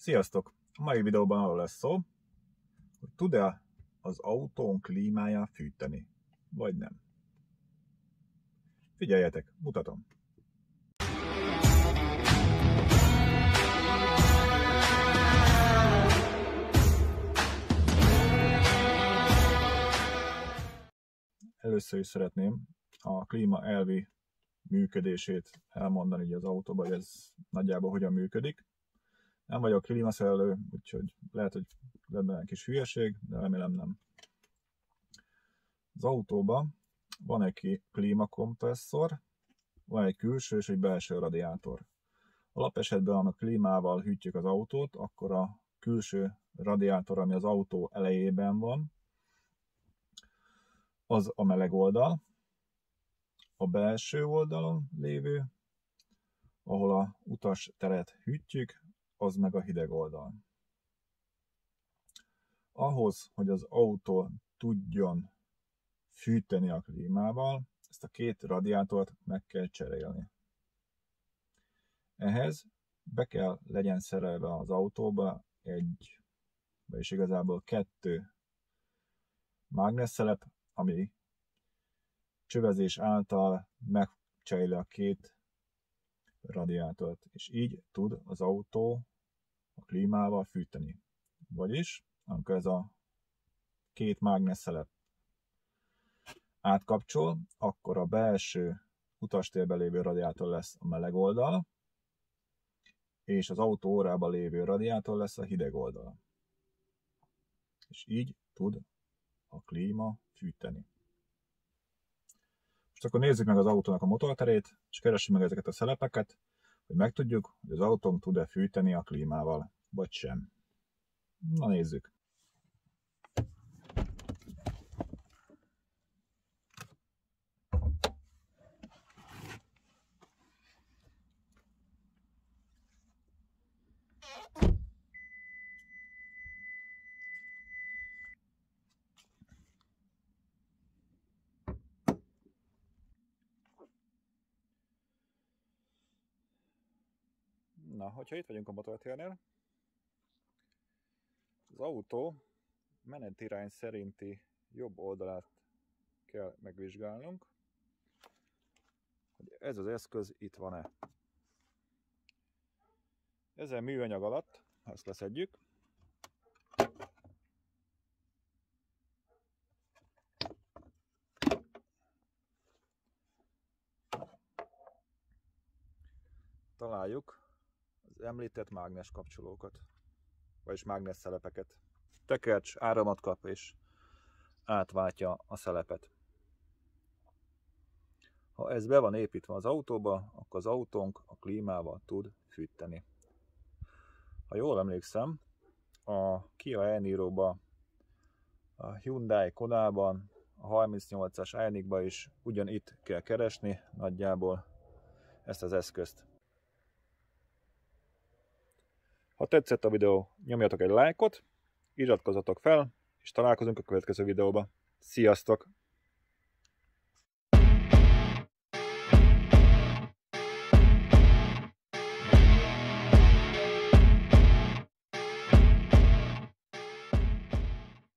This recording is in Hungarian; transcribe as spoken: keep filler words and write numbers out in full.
Sziasztok! A mai videóban arról lesz szó, hogy tud-e az autón klímája fűteni, vagy nem. Figyeljetek, mutatom! Először is szeretném a klíma elvi működését elmondani így az autóban, hogy ez nagyjából hogyan működik. Nem vagyok klímaszerelő, úgyhogy lehet, hogy lesz benne egy kis hülyeség, de remélem nem. Az autóban van egy klímakompresszor, van egy külső és egy belső radiátor. Alapesetben, ha a klímával hűtjük az autót, akkor a külső radiátor, ami az autó elejében van, az a meleg oldal. A belső oldalon lévő, ahol a utas teret hűtjük, az meg a hideg oldal. Ahhoz, hogy az autó tudjon fűteni a klímával, ezt a két radiátort meg kell cserélni. Ehhez be kell legyen szerelve az autóba egy, vagyis igazából kettő mágnesszelep, ami csövezés által megcseréli a két radiátort, és így tud az autó a klímával fűteni. Vagyis, amikor ez a két mágnesszelep átkapcsol, akkor a belső utastérben lévő radiátor lesz a meleg oldal, és az autó órában lévő radiátor lesz a hideg oldal. És így tud a klíma fűteni. Most akkor nézzük meg az autónak a motorterét, és keressük meg ezeket a szelepeket, hogy megtudjuk, hogy az autónk tud-e fűteni a klímával, vagy sem. Na nézzük! Na, hogyha itt vagyunk a motortérnél, az autó menetirány szerinti jobb oldalát kell megvizsgálnunk, hogy ez az eszköz itt van-e. Ezen műanyag alatt, ha ezt leszedjük, találjuk az említett mágnes kapcsolókat, vagyis mágnes szelepeket. Tekercs áramot kap és átváltja a szelepet. Ha ez be van építve az autóba, akkor az autónk a klímával tud fűteni. Ha jól emlékszem, a Kia e-Niroban, a Hyundai Kona-ban, a harmincnyolcas Ioniq-ban is ugyanitt kell keresni nagyjából ezt az eszközt. Ha tetszett a videó, nyomjatok egy lájkot, iratkozzatok fel, és találkozunk a következő videóban. Sziasztok!